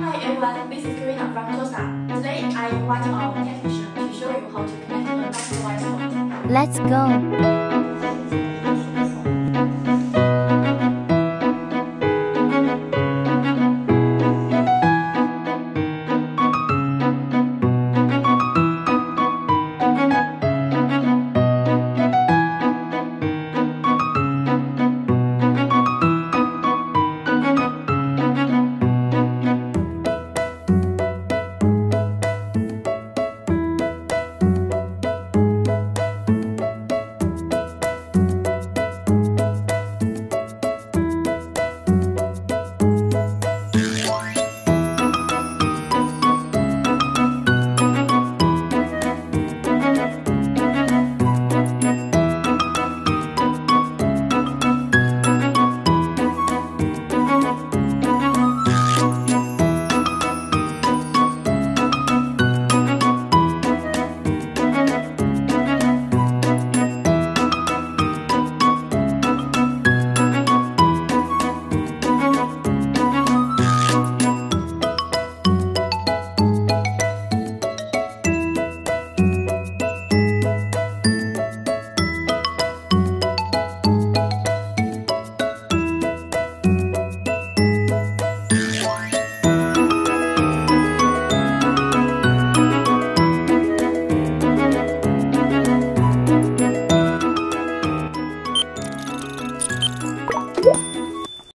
Hi everyone, this is Karina from Tosa. Today I invite our technician to show you how to connect a non-wire point. Let's go!